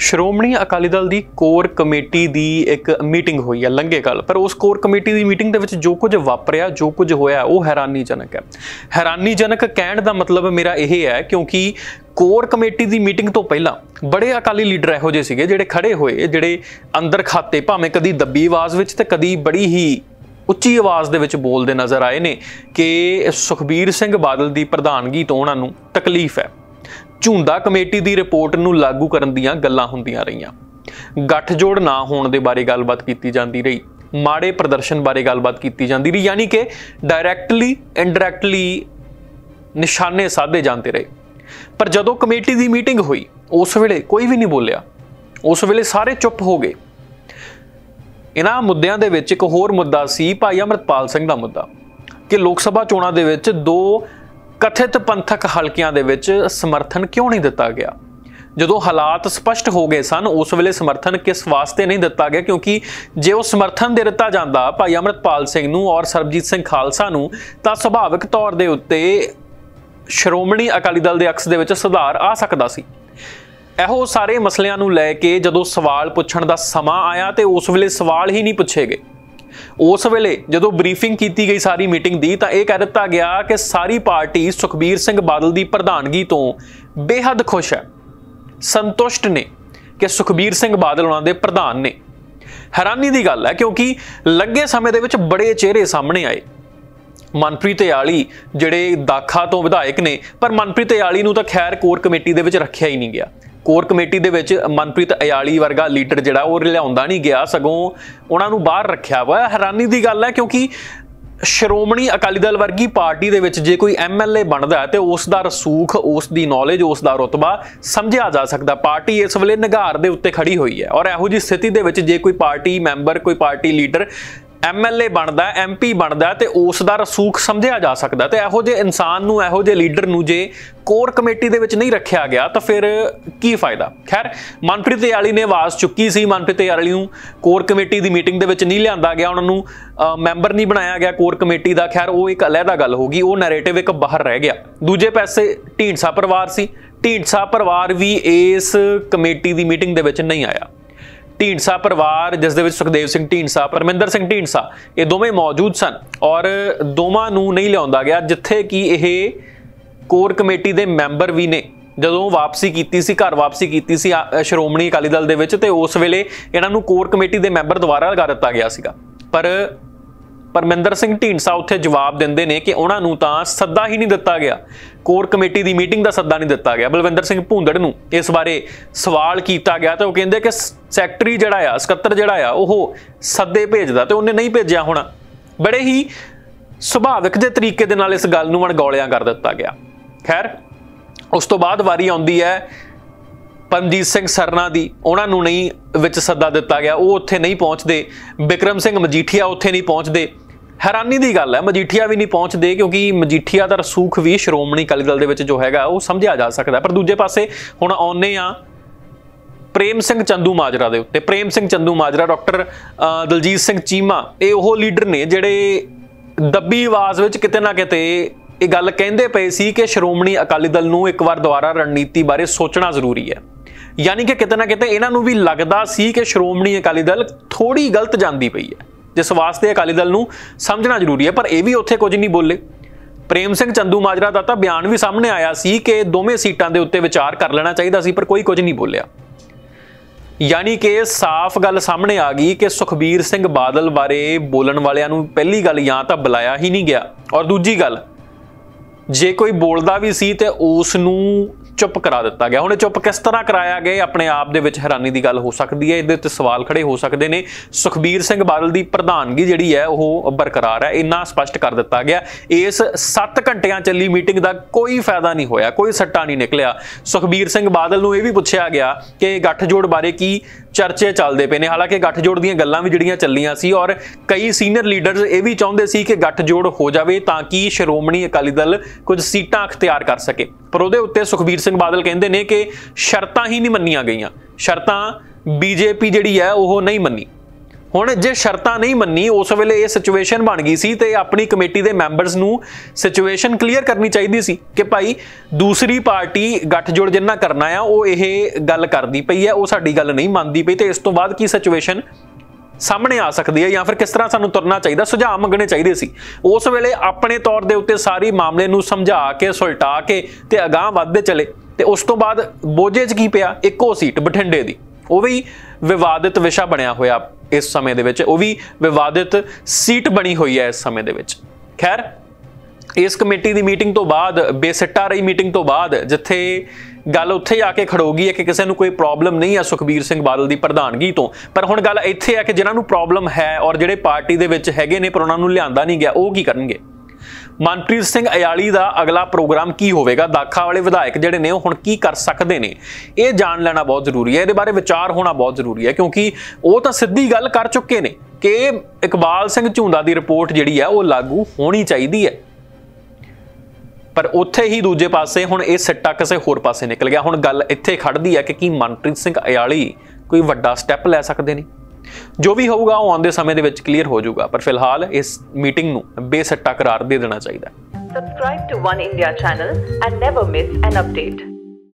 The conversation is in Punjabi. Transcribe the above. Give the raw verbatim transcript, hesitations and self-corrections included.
ਸ਼੍ਰੋਮਣੀ ਅਕਾਲੀ ਦਲ ਦੀ ਕੋਰ ਕਮੇਟੀ ਦੀ ਇੱਕ ਮੀਟਿੰਗ ਹੋਈ ਹੈ ਲੰਘੇ ਕੱਲ, ਪਰ ਉਸ ਕੋਰ ਕਮੇਟੀ ਦੀ ਮੀਟਿੰਗ ਦੇ ਵਿੱਚ ਜੋ ਕੁਝ ਵਾਪਰਿਆ, ਜੋ ਕੁਝ ਹੋਇਆ ਉਹ ਹੈਰਾਨੀਜਨਕ ਹੈ। ਹੈਰਾਨੀਜਨਕ ਕਹਿਣ ਦਾ ਮਤਲਬ ਮੇਰਾ ਇਹ ਹੈ ਕਿਉਂਕਿ ਕੋਰ ਕਮੇਟੀ ਦੀ ਮੀਟਿੰਗ ਤੋਂ ਪਹਿਲਾਂ ਬੜੇ ਅਕਾਲੀ ਲੀਡਰ ਇਹੋ ਜਿਹੇ ਸੀਗੇ ਜਿਹੜੇ ਖੜੇ ਹੋਏ, ਜਿਹੜੇ ਅੰਦਰ ਖਾਤੇ ਭਾਵੇਂ ਕਦੀ ਦੱਬੀ ਆਵਾਜ਼ ਵਿੱਚ ਤੇ ਕਦੀ ਬੜੀ ਹੀ ਉੱਚੀ ਆਵਾਜ਼ ਦੇ ਵਿੱਚ ਬੋਲਦੇ ਨਜ਼ਰ ਆਏ ਨੇ ਕਿ ਸੁਖਬੀਰ ਸਿੰਘ ਬਾਦਲ ਦੀ ਪ੍ਰਧਾਨਗੀ ਤੋਂ ਉਹਨਾਂ ਨੂੰ ਤਕਲੀਫ ਹੈ। ਝੁੰਦਾ ਕਮੇਟੀ ਦੀ ਰਿਪੋਰਟ ਨੂੰ ਲਾਗੂ ਕਰਨ ਦੀਆਂ ਗੱਲਾਂ ਹੁੰਦੀਆਂ ਰਹੀਆਂ, ਗੱਠਜੋੜ ਨਾ ਹੋਣ ਦੇ ਬਾਰੇ ਗੱਲਬਾਤ ਕੀਤੀ ਜਾਂਦੀ ਰਹੀ, ਮਾੜੇ ਪ੍ਰਦਰਸ਼ਨ ਬਾਰੇ ਗੱਲਬਾਤ ਕੀਤੀ ਜਾਂਦੀ ਰਹੀ, ਯਾਨੀ ਕਿ ਡਾਇਰੈਕਟਲੀ ਇਨਡਾਇਰੈਕਟਲੀ ਨਿਸ਼ਾਨੇ ਸਾਧੇ ਜਾਂਦੇ ਰਹੇ। ਪਰ ਜਦੋਂ ਕਮੇਟੀ ਦੀ ਮੀਟਿੰਗ ਹੋਈ ਉਸ ਵੇਲੇ ਕੋਈ ਵੀ ਨਹੀਂ ਬੋਲਿਆ, ਉਸ ਵੇਲੇ ਸਾਰੇ ਚੁੱਪ ਹੋ ਗਏ। ਇਹਨਾਂ ਮੁੱਦਿਆਂ ਦੇ ਵਿੱਚ ਇੱਕ ਹੋਰ ਮੁੱਦਾ ਸੀ ਭਾਈ ਅਮਰਪਾਲ ਸਿੰਘ ਦਾ ਮੁੱਦਾ ਕਿ ਲੋਕ ਸਭਾ ਚੋਣਾਂ ਦੇ ਵਿੱਚ ਦੋ ਕਥਿਤ ਪੰਥਕ ਹਲਕਿਆਂ ਦੇ ਵਿੱਚ ਸਮਰਥਨ ਕਿਉਂ ਨਹੀਂ ਦਿੱਤਾ ਗਿਆ। ਜਦੋਂ ਹਾਲਾਤ ਸਪਸ਼ਟ ਹੋ ਗਏ ਸਨ ਉਸ ਵੇਲੇ ਸਮਰਥਨ ਕਿਸ ਵਾਸਤੇ ਨਹੀਂ ਦਿੱਤਾ ਗਿਆ, ਕਿਉਂਕਿ ਜੇ ਉਹ ਸਮਰਥਨ ਦੇ ਦਿੱਤਾ ਜਾਂਦਾ ਭਾਈ ਅਮਰਪਾਲ ਸਿੰਘ ਨੂੰ ਔਰ ਸਰਬਜੀਤ ਸਿੰਘ ਖਾਲਸਾ ਨੂੰ ਤਾਂ ਸੁਭਾਵਿਕ ਤੌਰ ਦੇ ਉੱਤੇ ਸ਼੍ਰੋਮਣੀ ਅਕਾਲੀ ਦਲ ਦੇ ਅਕਸ ਦੇ ਵਿੱਚ ਸੁਧਾਰ ਆ ਸਕਦਾ ਸੀ। ਇਹੋ ਸਾਰੇ ਮਸਲਿਆਂ ਨੂੰ ਲੈ ਕੇ ਜਦੋਂ ਸਵਾਲ ਪੁੱਛਣ ਦਾ ਸਮਾਂ ਆਇਆ ਤੇ ਉਸ ਵੇਲੇ ਸਵਾਲ ਹੀ ਨਹੀਂ ਪੁੱਛੇ ਗਏ। ਉਸ ਵੇਲੇ ਜਦੋਂ ਬਰੀਫਿੰਗ ਕੀਤੀ ਗਈ ਸਾਰੀ ਮੀਟਿੰਗ ਦੀ ਤਾਂ ਇਹ ਕਹਿ ਦਿੱਤਾ ਗਿਆ ਕਿ ਸਾਰੀ ਪਾਰਟੀ ਸੁਖਬੀਰ ਸਿੰਘ ਬਾਦਲ ਦੀ ਪ੍ਰਧਾਨਗੀ ਤੋਂ ਬੇਹੱਦ ਖੁਸ਼ ਹੈ, ਸੰਤੁਸ਼ਟ ਨੇ ਕਿ ਸੁਖਬੀਰ ਸਿੰਘ ਬਾਦਲ ਉਹਨਾਂ ਦੇ ਪ੍ਰਧਾਨ ਨੇ। ਹੈਰਾਨੀ ਦੀ ਗੱਲ ਹੈ ਕਿਉਂਕਿ ਲੰਘੇ ਸਮੇਂ ਦੇ ਵਿੱਚ ਬੜੇ ਚਿਹਰੇ ਸਾਹਮਣੇ ਆਏ। ਮਨਪ੍ਰੀਤ ਇਆਲੀ ਜਿਹੜੇ ਦਾਖਾ ਤੋਂ ਵਿਧਾਇਕ ਨੇ, ਪਰ ਮਨਪ੍ਰੀਤ ਇਆਲੀ ਨੂੰ ਤਾਂ ਖੈਰ ਕੋਰ ਕਮੇਟੀ ਦੇ ਵਿੱਚ ਰੱਖਿਆ ਹੀ ਨਹੀਂ ਗਿਆ। ਕੋਰ ਕਮੇਟੀ ਦੇ ਵਿੱਚ ਮਨਪ੍ਰੀਤ ਇਆਲੀ ਵਰਗਾ ਲੀਡਰ ਜਿਹੜਾ ਉਹ ਲਿਆਉਂਦਾ ਨਹੀਂ ਗਿਆ, ਸਗੋਂ ਉਹਨਾਂ ਨੂੰ ਬਾਹਰ ਰੱਖਿਆ ਵਾ। ਹੈਰਾਨੀ ਦੀ ਗੱਲ ਹੈ ਕਿਉਂਕਿ ਸ਼੍ਰੋਮਣੀ ਅਕਾਲੀ ਦਲ ਵਰਗੀ ਪਾਰਟੀ ਦੇ ਵਿੱਚ ਜੇ ਕੋਈ ਐਮ ਐਲ ਏ ਬਣਦਾ ਹੈ ਤੇ ਉਸ ਦਾ ਰਸੂਖ, ਉਸ ਦੀ ਨੌਲੇਜ, ਉਸ ਦਾ ਰੁਤਬਾ ਸਮਝਿਆ ਜਾ ਸਕਦਾ। ਪਾਰਟੀ ਇਸ ਵੇਲੇ ਨਿਗਾਰ ਦੇ ਉੱਤੇ ਖੜੀ ਹੋਈ ਹੈ ਔਰ ਇਹੋ ਜਿਹੀ ਸਥਿਤੀ ਦੇ ਵਿੱਚ ਜੇ ਕੋਈ ਪਾਰਟੀ ਮੈਂਬਰ, ਕੋਈ party leader M L A ਬਣਦਾ, ਐਮ ਪੀ ਬਣਦਾ ਤੇ ਉਸ ਦਾ ਰਸੂਖ ਸਮਝਿਆ ਜਾ ਸਕਦਾ। ਤੇ ਇਹੋ ਜਿਹੇ ਇਨਸਾਨ ਨੂੰ, ਇਹੋ ਜਿਹੇ ਲੀਡਰ ਨੂੰ ਜੇ ਕੋਰ ਕਮੇਟੀ ਦੇ ਵਿੱਚ ਨਹੀਂ ਰੱਖਿਆ ਗਿਆ ਤਾਂ ਫਿਰ ਕੀ ਫਾਇਦਾ। ਖੈਰ, ਮਨਪ੍ਰੀਤ ਇਆਲੀ ਨੇ ਆਵਾਜ਼ ਚੁੱਕੀ ਸੀ, ਮਨਪ੍ਰੀਤ ਇਆਲੀ ਨੂੰ ਕੋਰ ਕਮੇਟੀ ਦੀ ਮੀਟਿੰਗ ਦੇ ਵਿੱਚ ਨਹੀਂ ਲਿਆਂਦਾ ਗਿਆ, ਉਹਨਾਂ ਨੂੰ ਮੈਂਬਰ ਨਹੀਂ ਬਣਾਇਆ ਗਿਆ ਕੋਰ ਕਮੇਟੀ ਦਾ। ਖੈਰ, ਉਹ ਇੱਕ ਅਲੱਗਾ ਗੱਲ ਹੋ ਗਈ, ਉਹ ਨੈਰੇਟਿਵ ਇੱਕ ਬਾਹਰ ਰਹਿ ਗਿਆ। ਦੂਜੇ ਪਾਸੇ ਢੀਂਡਸਾ ਪਰਿਵਾਰ ਸੀ, ਢੀਂਡਸਾ ਪਰਿਵਾਰ ਵੀ ਇਸ ਕਮੇਟੀ ਦੀ ਮੀਟਿੰਗ ਦੇ ਵਿੱਚ ਨਹੀਂ ਆਇਆ। ਢੀਂਡਸਾ ਪਰਿਵਾਰ ਜਿਸ ਦੇ ਵਿੱਚ ਸੁਖਦੇਵ ਸਿੰਘ ਢੀਂਡਸਾ, ਪਰਮਿੰਦਰ ਸਿੰਘ ਢੀਂਡਸਾ, ਇਹ ਦੋਵੇਂ ਮੌਜੂਦ ਸਨ ਔਰ ਦੋਵਾਂ ਨੂੰ ਨਹੀਂ ਲਿਆਉਂਦਾ ਗਿਆ, ਜਿੱਥੇ ਕਿ ਇਹ ਕੋਰ ਕਮੇਟੀ ਦੇ ਮੈਂਬਰ ਵੀ ਨੇ। ਜਦੋਂ ਵਾਪਸੀ ਕੀਤੀ ਸੀ, ਘਰ ਵਾਪਸੀ ਕੀਤੀ ਸੀ ਸ਼੍ਰੋਮਣੀ ਅਕਾਲੀ ਦਲ ਦੇ ਵਿੱਚ, ਤੇ ਉਸ ਵੇਲੇ ਇਹਨਾਂ ਨੂੰ ਕੋਰ ਕਮੇਟੀ ਦੇ ਮੈਂਬਰ ਦੁਬਾਰਾ ਲਗਾ ਦਿੱਤਾ ਗਿਆ ਸੀਗਾ। ਪਰ ਪਰਮਿੰਦਰ ਸਿੰਘ ਢੀਂਡਸਾ ਉੱਥੇ ਜਵਾਬ ਦਿੰਦੇ ਨੇ ਕਿ ਉਹਨਾਂ ਨੂੰ ਤਾਂ ਸੱਦਾ ਹੀ ਨਹੀਂ ਦਿੱਤਾ ਗਿਆ, ਕੋਰ ਕਮੇਟੀ ਦੀ ਮੀਟਿੰਗ ਦਾ ਸੱਦਾ ਨਹੀਂ ਦਿੱਤਾ ਗਿਆ। ਬਲਵਿੰਦਰ ਸਿੰਘ ਭੂੰਦੜ ਨੂੰ ਇਸ ਬਾਰੇ ਸਵਾਲ ਕੀਤਾ ਗਿਆ ਤਾਂ ਉਹ ਕਹਿੰਦੇ ਕਿ ਸੈਕਟਰੀ ਜਿਹੜਾ ਆ, ਸਕੱਤਰ ਜਿਹੜਾ ਆ, ਉਹ ਸੱਦੇ ਭੇਜਦਾ ਤੇ ਉਹਨੇ ਨਹੀਂ ਭੇਜਿਆ ਹੋਣਾ। ਬੜੇ ਹੀ ਸੁਭਾਵਿਕ ਜਿਹੇ ਤਰੀਕੇ ਦੇ ਨਾਲ ਇਸ ਗੱਲ ਨੂੰ ਅਣਗੌਲਿਆਂ ਕਰ ਦਿੱਤਾ ਗਿਆ। ਖੈਰ, ਉਸ ਤੋਂ ਬਾਅਦ ਵਾਰੀ ਆਉਂਦੀ ਹੈ ਪਰਮਜੀਤ ਸਿੰਘ ਸਰਨਾ ਦੀ, ਉਹਨਾਂ ਨੂੰ ਨਹੀਂ ਵਿੱਚ ਸੱਦਾ ਦਿੱਤਾ ਗਿਆ, ਉਹ ਉੱਥੇ ਨਹੀਂ ਪਹੁੰਚਦੇ। ਬਿਕਰਮ ਸਿੰਘ ਮਜੀਠੀਆ ਉੱਥੇ ਨਹੀਂ ਪਹੁੰਚਦੇ। ਹੈਰਾਨੀ ਦੀ ਗੱਲ ਹੈ, ਮਜੀਠੀਆ ਵੀ ਨਹੀਂ ਪਹੁੰਚਦੇ ਕਿਉਂਕਿ ਮਜੀਠੀਆ ਦਾ ਰਸੂਖ ਵੀ ਸ਼੍ਰੋਮਣੀ ਅਕਾਲੀ ਦਲ ਦੇ ਵਿੱਚ ਜੋ ਹੈਗਾ ਉਹ ਸਮਝਿਆ ਜਾ ਸਕਦਾ। ਪਰ ਦੂਜੇ ਪਾਸੇ ਹੁਣ ਆਉਂਦੇ ਆ ਪ੍ਰੇਮ ਸਿੰਘ ਚੰਦੂ ਮਾਜਰਾ ਦੇ ਉੱਤੇ। ਪ੍ਰੇਮ ਸਿੰਘ ਚੰਦੂ ਮਾਜਰਾ, ਡਾਕਟਰ ਦਲਜੀਤ ਸਿੰਘ ਚੀਮਾ, ਇਹ ਉਹ ਲੀਡਰ ਨੇ ਜਿਹੜੇ ਦੱਬੀ ਆਵਾਜ਼ ਵਿੱਚ ਕਿਤੇ ਨਾ ਕਿਤੇ ਇਹ ਗੱਲ ਕਹਿੰਦੇ ਪਏ ਸੀ ਕਿ ਸ਼੍ਰੋਮਣੀ ਅਕਾਲੀ ਦਲ ਨੂੰ ਇੱਕ ਵਾਰ ਦੁਬਾਰਾ ਰਣਨੀਤੀ ਬਾਰੇ ਸੋਚਣਾ ਜ਼ਰੂਰੀ ਹੈ। ਯਾਨੀ ਕਿ ਕਿਤੇ ਨਾ ਕਿਤੇ ਇਹਨਾਂ ਨੂੰ ਵੀ ਲੱਗਦਾ ਸੀ ਕਿ ਸ਼੍ਰੋਮਣੀ ਅਕਾਲੀ ਦਲ ਥੋੜੀ ਗਲਤ ਜਾਂਦੀ ਪਈ ਹੈ, ਜਿਸ ਵਾਸਤੇ ਅਕਾਲੀ ਦਲ ਨੂੰ ਸਮਝਣਾ ਜ਼ਰੂਰੀ ਹੈ। ਪਰ ਇਹ ਵੀ ਉੱਥੇ ਕੁਝ ਨਹੀਂ ਬੋਲੇ। ਪ੍ਰੇਮ ਸਿੰਘ ਚੰਦੂ ਮਾਜਰਾ ਦਾ ਤਾਂ ਬਿਆਨ ਵੀ ਸਾਹਮਣੇ ਆਇਆ ਸੀ ਕਿ ਦੋਵੇਂ ਸੀਟਾਂ ਦੇ ਉੱਤੇ ਵਿਚਾਰ ਕਰ ਲੈਣਾ ਚਾਹੀਦਾ ਸੀ, ਪਰ ਕੋਈ ਕੁਝ ਨਹੀਂ ਬੋਲਿਆ। ਯਾਨੀ ਕਿ ਸਾਫ਼ ਗੱਲ ਸਾਹਮਣੇ ਆ ਗਈ ਕਿ ਸੁਖਬੀਰ ਸਿੰਘ ਬਾਦਲ ਬਾਰੇ ਬੋਲਣ ਵਾਲਿਆਂ ਨੂੰ ਪਹਿਲੀ ਗੱਲ ਜਾਂ ਤਾਂ ਬੁਲਾਇਆ ਹੀ ਨਹੀਂ ਗਿਆ, ਔਰ ਦੂਜੀ ਗੱਲ ਜੇ ਕੋਈ ਬੋਲਦਾ ਵੀ ਸੀ ਤੇ ਉਸ ਨੂੰ ਚੁੱਪ ਕਰਾ ਦਿੱਤਾ ਗਿਆ। ਹੁਣ ਇਹ ਚੁੱਪ ਕਿਸ ਤਰ੍ਹਾਂ ਕਰਾਇਆ ਗਿਆ, ਆਪਣੇ ਆਪ ਦੇ ਵਿੱਚ ਹੈਰਾਨੀ ਦੀ ਗੱਲ ਹੋ ਸਕਦੀ ਹੈ। ਇਹਦੇ ਉੱਤੇ ਸਵਾਲ ਖੜੇ ਹੋ ਸਕਦੇ ਨੇ। ਸੁਖਬੀਰ ਸਿੰਘ ਬਾਦਲ ਦੀ ਪ੍ਰਧਾਨਗੀ ਜਿਹੜੀ ਹੈ ਉਹ ਬਰਕਰਾਰ ਹੈ, ਇੰਨਾ ਸਪਸ਼ਟ ਕਰ ਦਿੱਤਾ ਗਿਆ। ਇਸ ਸੱਤ ਘੰਟਿਆਂ ਚੱਲੀ ਮੀਟਿੰਗ ਦਾ ਕੋਈ ਫਾਇਦਾ ਨਹੀਂ ਹੋਇਆ, ਕੋਈ ਸੱਟਾ ਨਹੀਂ ਨਿਕਲਿਆ। ਸੁਖਬੀਰ ਸਿੰਘ ਬਾਦਲ ਨੂੰ ਇਹ ਵੀ ਪੁੱਛਿਆ ਗਿਆ ਕਿ ਗੱਠਜੋੜ ਬਾਰੇ ਕੀ ਚਰਚੇ ਚੱਲਦੇ ਪਏ ਨੇ। ਹਾਲਾਂਕਿ ਗੱਠਜੋੜ ਦੀਆਂ ਗੱਲਾਂ ਵੀ ਜਿਹੜੀਆਂ ਚੱਲੀਆਂ ਸੀ ਔਰ ਕਈ ਸੀਨੀਅਰ ਲੀਡਰਸ ਇਹ ਵੀ ਚਾਹੁੰਦੇ ਸੀ ਕਿ ਗੱਠਜੋੜ ਹੋ ਜਾਵੇ ਤਾਂ ਕਿ ਸ਼੍ਰੋਮਣੀ ਅਕਾਲੀ ਦਲ ਕੁਝ ਸੀਟਾਂ ਅਖਤਿਆਰ ਕਰ ਸਕੇ। ਪਰ ਉਹਦੇ ਉੱਤੇ ਸੁਖਬੀਰ ਸਿੰਘ ਬਾਦਲ ਕਹਿੰਦੇ ਨੇ ਕਿ ਸ਼ਰਤਾਂ ਹੀ ਨਹੀਂ ਮੰਨੀਆਂ ਗਈਆਂ, ਸ਼ਰਤਾਂ ਬੀਜੇਪੀ ਜਿਹੜੀ ਹੈ ਉਹ ਨਹੀਂ ਮੰਨੀ। ਹੁਣ ਜੇ ਸ਼ਰਤਾਂ ਨਹੀਂ ਮੰਨੀ ਉਸ ਵੇਲੇ ਇਹ ਸਿਚੁਏਸ਼ਨ ਬਣ ਗਈ ਸੀ ਤੇ ਆਪਣੀ ਕਮੇਟੀ ਦੇ ਮੈਂਬਰਸ ਨੂੰ ਸਿਚੁਏਸ਼ਨ ਕਲੀਅਰ ਕਰਨੀ ਚਾਹੀਦੀ ਸੀ ਕਿ ਭਾਈ ਦੂਸਰੀ ਪਾਰਟੀ ਗੱਠਜੋੜ ਜਿੰਨਾ ਕਰਨਾ ਆ ਉਹ ਇਹ ਗੱਲ ਕਰਦੀ ਪਈ ਹੈ, ਉਹ ਸਾਡੀ ਗੱਲ ਨਹੀਂ ਮੰਨਦੀ ਪਈ ਤੇ ਇਸ ਤੋਂ ਬਾਅਦ ਕੀ ਸਿਚੁਏਸ਼ਨ ਸਾਹਮਣੇ ਆ ਸਕਦੀ ਹੈ ਜਾਂ ਫਿਰ ਕਿਸ ਤਰ੍ਹਾਂ ਸਾਨੂੰ ਤੁਰਨਾ ਚਾਹੀਦਾ, ਸੁਝਾਅ ਮੰਗਣੇ ਚਾਹੀਦੇ ਸੀ। ਉਸ ਵੇਲੇ ਆਪਣੇ ਤੌਰ ਦੇ ਉੱਤੇ ਸਾਰੀ ਮਾਮਲੇ ਨੂੰ ਸਮਝਾ ਕੇ ਸੁਲਟਾ ਕੇ ਤੇ ਅਗਾਂਹ ਵੱਧਦੇ ਚਲੇ ਤੇ ਉਸ ਤੋਂ ਬਾਅਦ ਬੋਝੇ 'ਚ ਕੀ ਪਿਆ, ਇੱਕੋ ਸੀਟ ਬਠਿੰਡੇ ਦੀ, ਉਹ ਵੀ ਵਿਵਾਦਿਤ ਵਿਸ਼ਾ ਬਣਿਆ ਹੋਇਆ ਇਸ ਸਮੇਂ ਦੇ ਵਿੱਚ, ਉਹ ਵੀ ਵਿਵਾਦਿਤ ਸੀਟ ਬਣੀ ਹੋਈ ਹੈ ਇਸ ਸਮੇਂ ਦੇ ਵਿੱਚ। ਖੈਰ ਇਸ ਕਮੇਟੀ ਦੀ ਮੀਟਿੰਗ ਤੋਂ ਬਾਅਦ, ਬੇਸਿੱਟਾ ਰਹੀ ਮੀਟਿੰਗ ਤੋਂ ਬਾਅਦ, ਜਿੱਥੇ ਗੱਲ ਉੱਥੇ ਆ ਕੇ ਖੜੋਗੀ ਹੈ ਕਿ ਕਿਸੇ ਨੂੰ ਕੋਈ ਪ੍ਰੋਬਲਮ ਨਹੀਂ ਹੈ ਸੁਖਬੀਰ ਸਿੰਘ ਬਾਦਲ ਦੀ ਪ੍ਰਧਾਨਗੀ ਤੋਂ, ਪਰ ਹੁਣ ਗੱਲ ਇੱਥੇ ਹੈ ਕਿ ਜਿਨ੍ਹਾਂ ਨੂੰ ਪ੍ਰੋਬਲਮ ਹੈ ਔਰ ਜਿਹੜੇ ਪਾਰਟੀ ਦੇ ਵਿੱਚ ਹੈਗੇ ਨੇ ਪਰ ਉਹਨਾਂ ਨੂੰ ਲਿਆਂਦਾ ਨਹੀਂ ਗਿਆ, ਉਹ ਕੀ ਕਰਨਗੇ। ਮਨਪ੍ਰੀਤ ਸਿੰਘ ਅਯਾਲੀ ਦਾ ਅਗਲਾ ਪ੍ਰੋਗਰਾਮ ਕੀ ਹੋਵੇਗਾ, ਦਾਖਾ ਵਾਲੇ ਵਿਧਾਇਕ ਜਿਹੜੇ ਨੇ ਉਹ ਹੁਣ ਕੀ ਕਰ ਸਕਦੇ ਨੇ, ਇਹ ਜਾਣ ਲੈਣਾ ਬਹੁਤ ਜ਼ਰੂਰੀ ਹੈ, ਇਹਦੇ ਬਾਰੇ ਵਿਚਾਰ ਹੋਣਾ ਬਹੁਤ ਜ਼ਰੂਰੀ ਹੈ, ਕਿਉਂਕਿ ਉਹ ਤਾਂ ਸਿੱਧੀ ਗੱਲ ਕਰ ਚੁੱਕੇ ਨੇ ਕਿ ਇਕਬਾਲ ਸਿੰਘ ਝੁੰਦਾ ਦੀ ਰਿਪੋਰਟ ਜਿਹੜੀ ਹੈ ਉਹ ਲਾਗੂ ਹੋਣੀ ਚਾਹੀਦੀ ਹੈ। ਪਰ ਉੱਥੇ ਹੀ ਦੂਜੇ ਪਾਸੇ ਹੁਣ ਇਹ ਸਿੱਟਾ ਕਿਸੇ ਹੋਰ ਪਾਸੇ ਨਿਕਲ ਗਿਆ। ਹੁਣ ਗੱਲ ਇੱਥੇ ਖੜਦੀ ਹੈ ਕਿ ਕੀ ਮਨਪ੍ਰੀਤ ਸਿੰਘ ਅਯਾਲੀ ਕੋਈ ਵੱਡਾ ਸਟੈਪ ਲੈ ਸਕਦੇ ਨੇ। ਜੋ ਵੀ ਹੋਊਗਾ ਉਹ ਆਉਂਦੇ ਸਮੇਂ ਦੇ ਵਿੱਚ ਕਲੀਅਰ ਹੋ ਜਾਊਗਾ, ਪਰ ਫਿਲਹਾਲ ਇਸ ਮੀਟਿੰਗ ਨੂੰ ਬੇਸਿੱਟਾ ਕਰਾਰ ਦੇ ਦੇਣਾ ਚਾਹੀਦਾ ਹੈ। Subscribe to One India channel and never miss an update.